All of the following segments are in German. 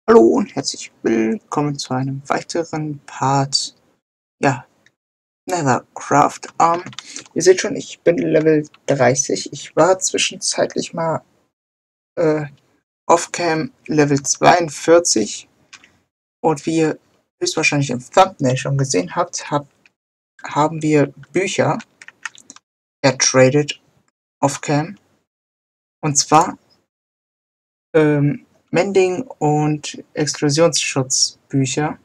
Hallo und herzlich willkommen zu einem weiteren Part, ja, Nethercraft. Ihr seht schon, ich bin Level 30. Ich war zwischenzeitlich mal äh, Offcam Level 42 und wie ihr höchstwahrscheinlich im Thumbnail schon gesehen habt, haben wir Bücher ertradet Offcam, und zwar Mending und Explosionsschutzbücher.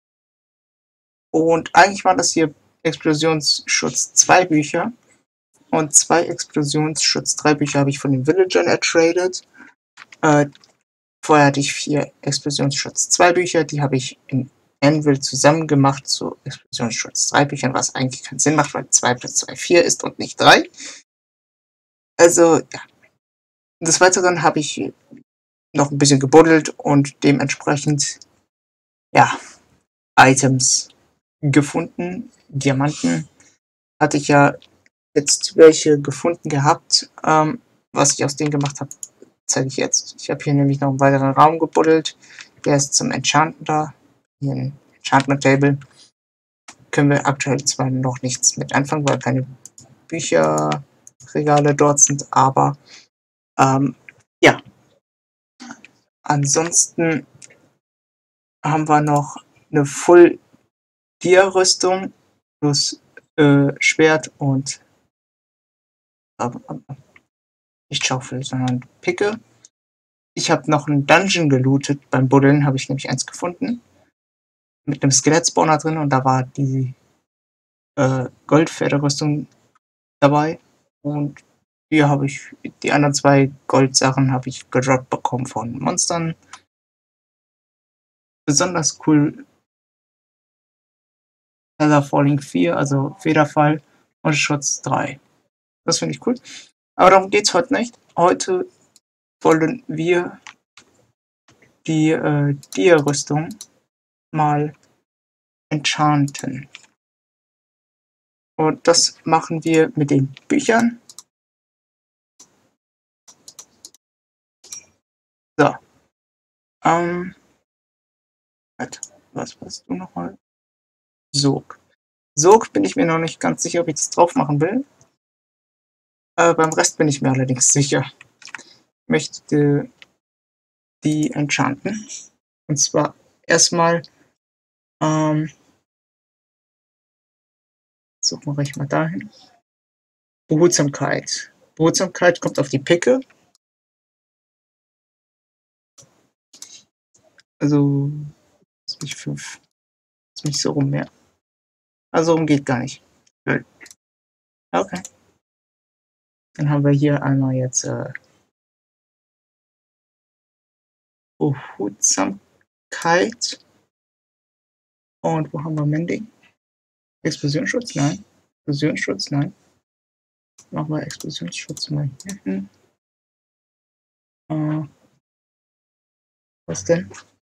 Und eigentlich waren das hier Explosionsschutz 2 Bücher, und 2 Explosionsschutz 3 Bücher habe ich von den Villagern ertradet. Vorher hatte ich 4 Explosionsschutz 2 Bücher, die habe ich in Anvil zusammen gemacht zu Explosionsschutz 3 Büchern, was eigentlich keinen Sinn macht, weil 2 plus 2 4 ist und nicht 3. Also, ja. Des Weiteren habe ich noch ein bisschen gebuddelt und dementsprechend, ja, Items gefunden. Diamanten hatte ich ja jetzt welche gefunden gehabt. Was ich aus denen gemacht habe, zeige ich jetzt. Ich habe hier nämlich noch einen weiteren Raum gebuddelt. Der ist zum Enchanten da. Hier ein Enchantment Table. Können wir aktuell zwar noch nichts mit anfangen, weil keine Bücherregale dort sind, aber ja. Ansonsten haben wir noch eine Full Gear Rüstung plus Schwert und nicht Schaufel, sondern Picke. Ich habe noch einen Dungeon gelootet. Beim Buddeln habe ich nämlich eins gefunden. Mit einem Skelett-Spawner drin, und da war die Goldpferderüstung dabei. Und hier habe ich die anderen 2 Goldsachen habe ich gedroppt bekommen von Monstern. Besonders cool Feather Falling 4, also Federfall, und Schutz 3. Das finde ich cool. Aber darum geht es heute nicht. Heute wollen wir die Dia-Rüstung mal enchanten. Und das machen wir mit den Büchern. So. Was warst du nochmal? Sog. Sog bin ich mir noch nicht ganz sicher, ob ich das drauf machen will. Beim Rest bin ich mir allerdings sicher. Ich möchte die enchanten. Und zwar erstmal, suchen wir mal dahin. Behutsamkeit. Behutsamkeit kommt auf die Picke. Also, ist nicht 5. Ist nicht so rum mehr. Also, geht gar nicht. Okay. Dann haben wir hier einmal jetzt Behutsamkeit. Und wo haben wir Mending? Explosionsschutz? Nein. Explosionsschutz? Nein. Machen wir Explosionsschutz mal hier hin. Was denn?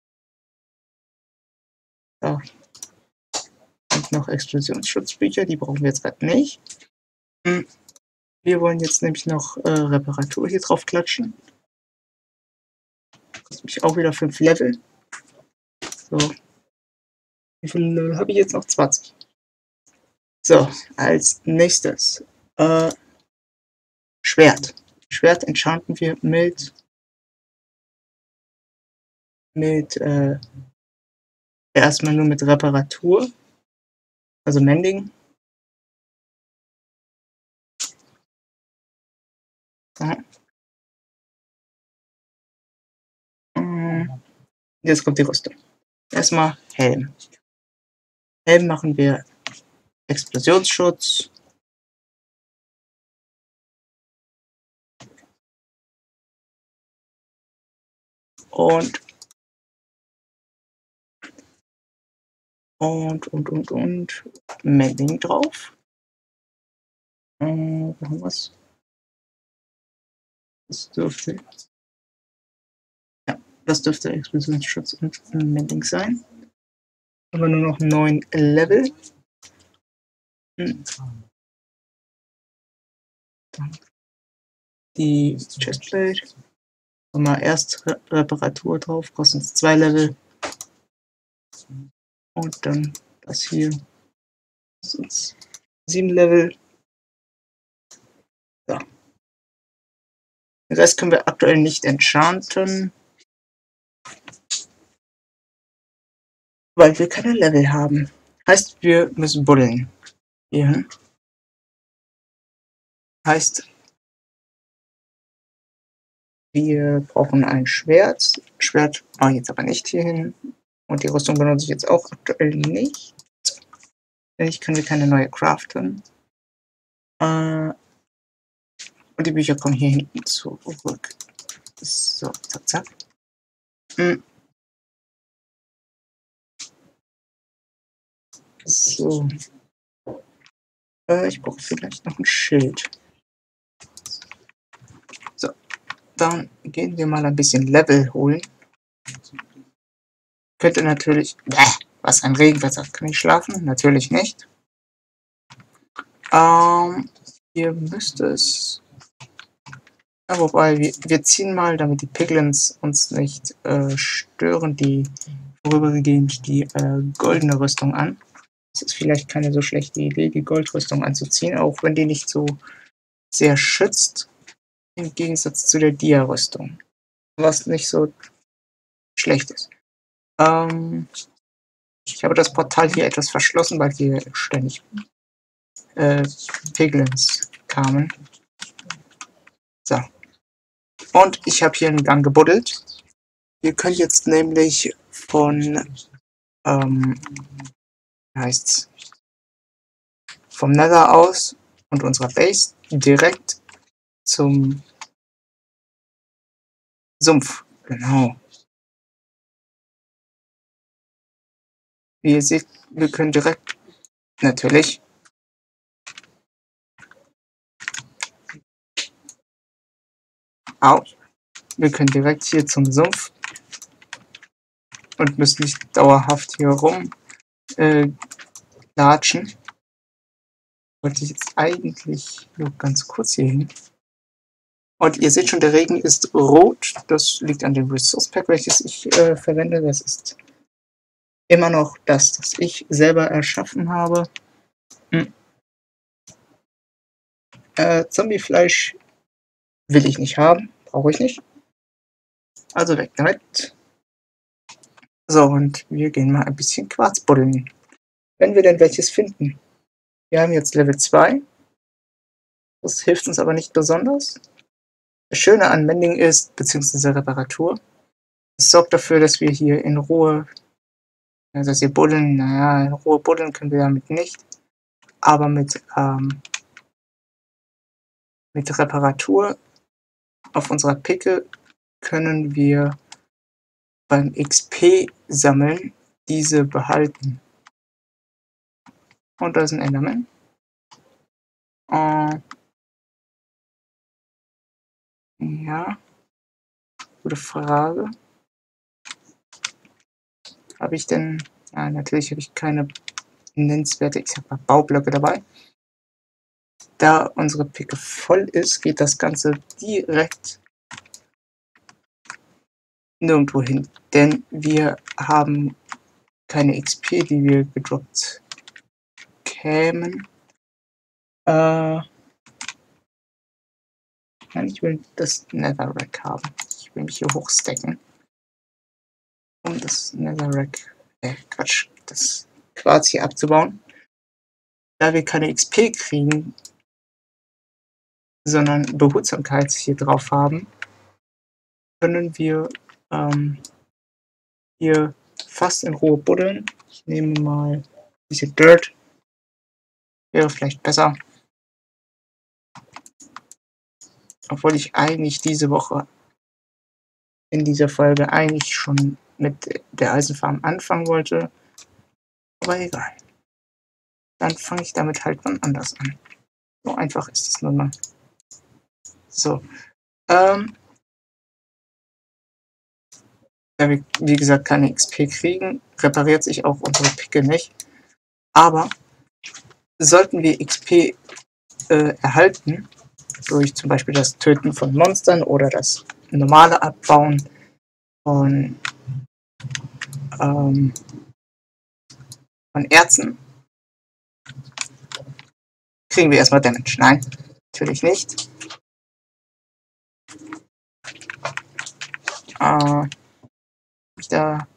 Da. Und noch Explosionsschutzbücher, die brauchen wir jetzt gerade nicht. Wir wollen jetzt nämlich noch Reparatur hier drauf klatschen. Kostet mich auch wieder 5 Level. So. Wie viele Level habe ich jetzt noch? 20. So, als nächstes Schwert. Schwert enchanten wir mit erstmal nur mit Reparatur, also Mending. Ja. Jetzt kommt die Rüstung. Erstmal Helm. Helm machen wir Explosionsschutz. Und Mending drauf. Wo haben wir's? Das dürfte, ja, das dürfte Explosionsschutz und Mending sein. Aber nur noch 9 Level. Die Chestplate. Mal erst Reparatur drauf, kostet uns 2 Level. Und dann das hier kostet uns 7 Level. So. Den Rest können wir aktuell nicht enchanten, weil wir keine Level haben. Heißt, wir müssen buddeln. Hier. Heißt, wir brauchen ein Schwert. Schwert mache ich jetzt aber nicht hier hin. Und die Rüstung benutze ich jetzt auch aktuell nicht. Denn ich kann mir keine neue craften. Und die Bücher kommen hier hinten zurück. So, zack, zack. So. Ich brauche vielleicht noch ein Schild. So, dann gehen wir mal ein bisschen Level holen. Könnte natürlich... was, ein Regenwetter? Kann ich schlafen? Natürlich nicht. Hier müsste es... Ja, wobei, wir ziehen mal, damit die Piglins uns nicht stören, die vorübergehend die goldene Rüstung an. Es ist vielleicht keine so schlechte Idee, die Goldrüstung anzuziehen, auch wenn die nicht so sehr schützt, im Gegensatz zu der Dia-Rüstung, was nicht so schlecht ist. Ich habe das Portal hier etwas verschlossen, weil hier ständig Piglins kamen. So. Und ich habe hier einen Gang gebuddelt. Wir können jetzt nämlich von heißt's, vom Nether aus und unserer Base direkt zum Sumpf. Genau. Wie ihr seht, wir können direkt natürlich wir können direkt hier zum Sumpf und müssen nicht dauerhaft hier rum latschen. Wollte ich jetzt eigentlich nur ganz kurz hier hin. Und ihr seht schon, der Regen ist rot. Das liegt an dem Resource Pack, welches ich verwende. Das ist immer noch das ich selber erschaffen habe. Zombiefleisch will ich nicht haben. Brauche ich nicht. Also weg damit. So, und wir gehen mal ein bisschen Quarz buddeln. Wenn wir denn welches finden. Wir haben jetzt Level 2. Das hilft uns aber nicht besonders. Das Schöne an Mending ist, beziehungsweise Reparatur, es sorgt dafür, dass wir hier in Ruhe, dass wir buddeln, naja, in Ruhe buddeln können wir damit nicht, aber mit Reparatur auf unserer Picke können wir beim XP sammeln diese behalten. Und da ist ein Enderman. Ja, gute Frage. Habe ich denn... Ja, natürlich habe ich keine nennenswerte... Ich habe mal Baublöcke dabei. Da unsere Picke voll ist, geht das Ganze direkt nirgendwo hin. Denn wir haben keine XP, die wir gedroppt kämen. Nein, ich will das Netherrack haben. Ich will mich hier hochstacken. Um das Netherrack, Quatsch, das Quarz hier abzubauen. Da wir keine XP kriegen, sondern Behutsamkeit hier drauf haben, können wir hier fast in Ruhe buddeln. Ich nehme mal ein bisschen Dirt. Wäre vielleicht besser. Obwohl ich eigentlich diese Woche in dieser Folge eigentlich schon mit der Eisenfarm anfangen wollte. Aber egal. Dann fange ich damit halt wann anders an. So einfach ist es nun mal. So. Da wir, wie gesagt, keine XP kriegen, repariert sich auch unsere Picke nicht. Aber sollten wir XP erhalten, durch zum Beispiel das Töten von Monstern oder das normale Abbauen von Erzen, kriegen wir erstmal Damage. Nein, natürlich nicht. Da.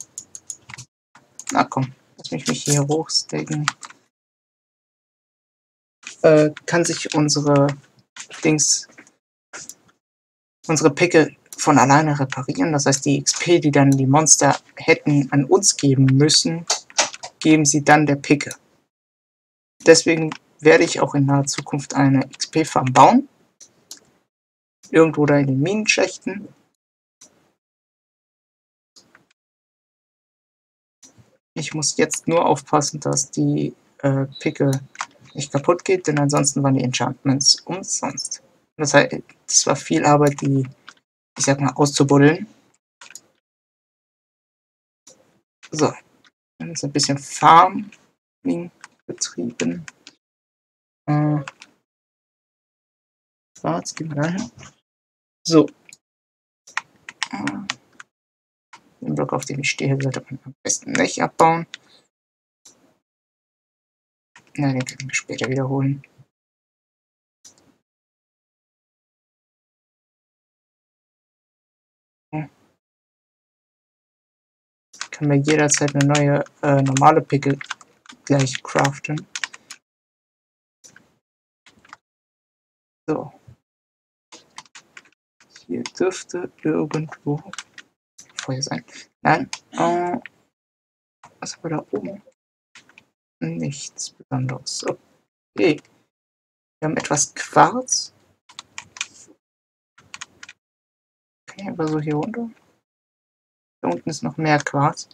Na komm, lass mich hier hochstacken. Kann sich unsere Picke von alleine reparieren. Das heißt, die XP, die dann die Monster hätten an uns geben müssen, geben sie dann der Picke. Deswegen werde ich auch in naher Zukunft eine XP-Farm bauen. Irgendwo da in den Minenschächten. Ich muss jetzt nur aufpassen, dass die Picke nicht kaputt geht, denn ansonsten waren die Enchantments umsonst. Das heißt, es war viel Arbeit, die, ich sag mal, auszubuddeln. So, dann ist ein bisschen Farming betrieben. Jetzt gehen wir dahin. So. Den Block, auf dem ich stehe, sollte man am besten nicht abbauen. Na, den können wir später wiederholen. Können wir jederzeit eine neue normale Picke gleich craften. So. Hier dürfte irgendwo Feuer sein. Nein. Was haben wir da oben? Nichts Besonderes. Okay. Wir haben etwas Quarz. Okay, aber so hier runter. Da unten ist noch mehr Quarz.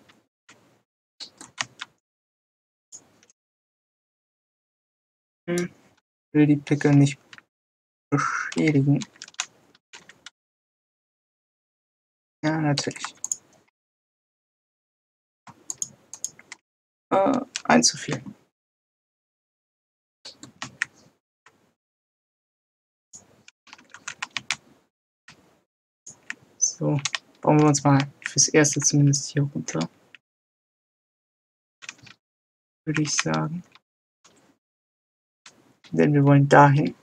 Will die Picke nicht beschädigen. Ja, natürlich. Ein zu viel. So, bauen wir uns mal fürs Erste zumindest hier runter. Würde ich sagen. Denn wir wollen dahin.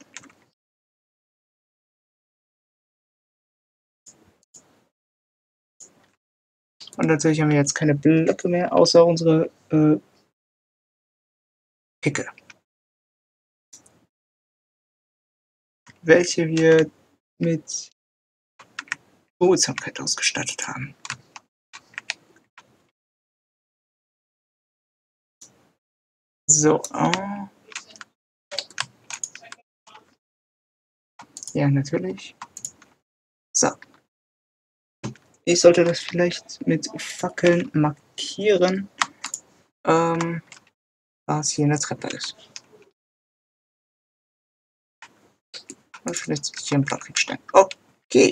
Und natürlich haben wir jetzt keine Blöcke mehr, außer unsere Picke. Welche wir mit Behutsamkeit ausgestattet haben. So, ja, natürlich. So. Ich sollte das vielleicht mit Fackeln markieren, was hier eine Treppe ist. Und vielleicht sollte ich hier einen Block hinstellen. Okay.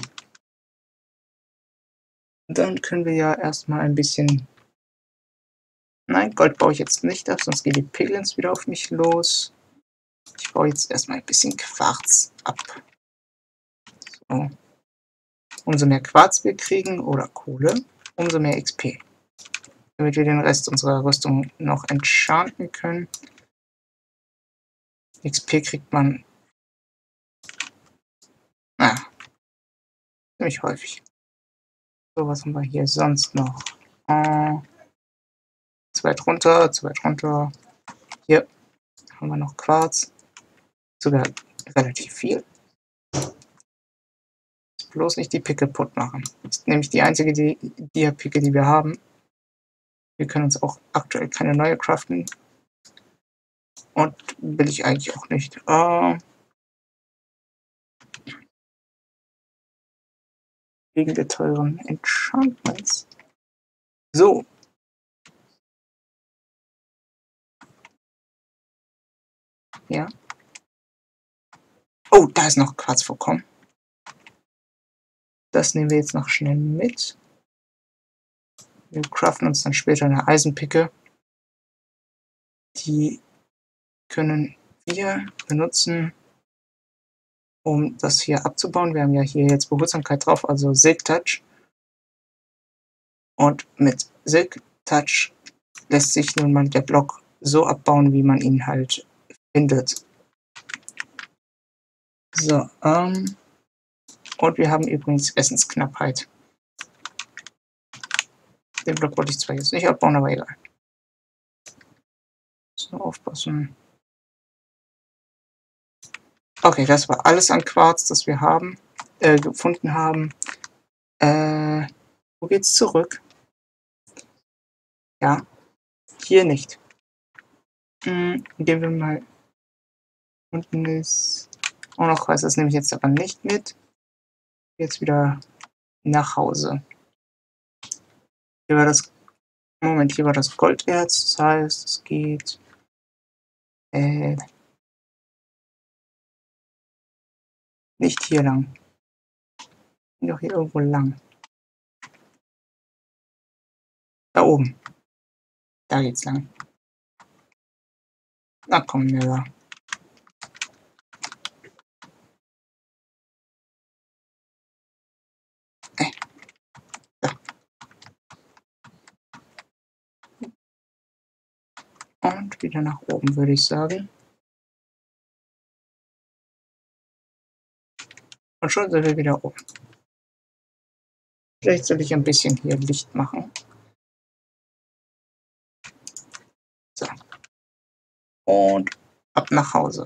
Dann können wir ja erstmal ein bisschen... Nein, Gold baue ich jetzt nicht ab, sonst gehen die Piglins wieder auf mich los. Ich baue jetzt erstmal ein bisschen Quarz ab. So. Umso mehr Quarz wir kriegen oder Kohle, umso mehr XP. Damit wir den Rest unserer Rüstung noch enchanten können. XP kriegt man ziemlich häufig. So, was haben wir hier sonst noch? Zu weit runter. Hier haben wir noch Quarz. Sogar relativ viel. Bloß nicht die Picke kaputt machen. Das ist nämlich die einzige Dia-Picke, die wir haben. Wir können uns auch aktuell keine neue craften. Und will ich eigentlich auch nicht. Wegen der teuren Enchantments. So. Ja. Oh, da ist noch Quarzvorkommen. Das nehmen wir jetzt noch schnell mit. Wir craften uns dann später eine Eisenpicke. Die können wir benutzen, um das hier abzubauen. Wir haben ja hier jetzt Behutsamkeit drauf, also Silk Touch. Und mit Silk Touch lässt sich nun mal der Block so abbauen, wie man ihn halt findet. So, und wir haben übrigens Essensknappheit. Den Block wollte ich zwar jetzt nicht abbauen, aber egal. So, aufpassen. Okay, das war alles an Quarz, das wir haben, gefunden haben. Wo geht's zurück? Ja, hier nicht. Gehen wir mal. Unten ist auch noch was, das nehme ich jetzt aber nicht mit. Jetzt wieder nach Hause. Hier war das. Moment, hier war das Golderz, das heißt, es geht. Nicht hier lang. Doch hier irgendwo lang. Da oben. Da geht's lang. Na komm, Miller. Da. Und wieder nach oben, würde ich sagen. Und schon sind wir wieder oben. Vielleicht soll ich ein bisschen hier Licht machen. So. Und ab nach Hause.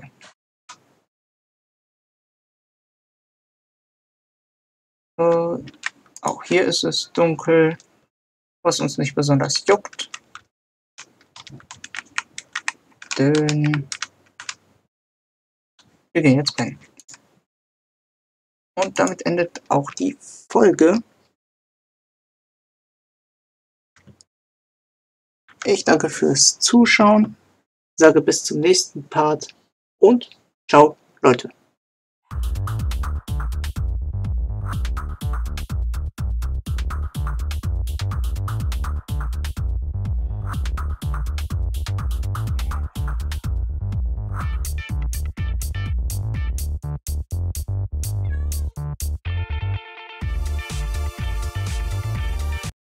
Auch hier ist es dunkel, was uns nicht besonders juckt. Denn wir gehen jetzt pennen. Und damit endet auch die Folge. Ich danke fürs Zuschauen, sage bis zum nächsten Part und ciao, Leute.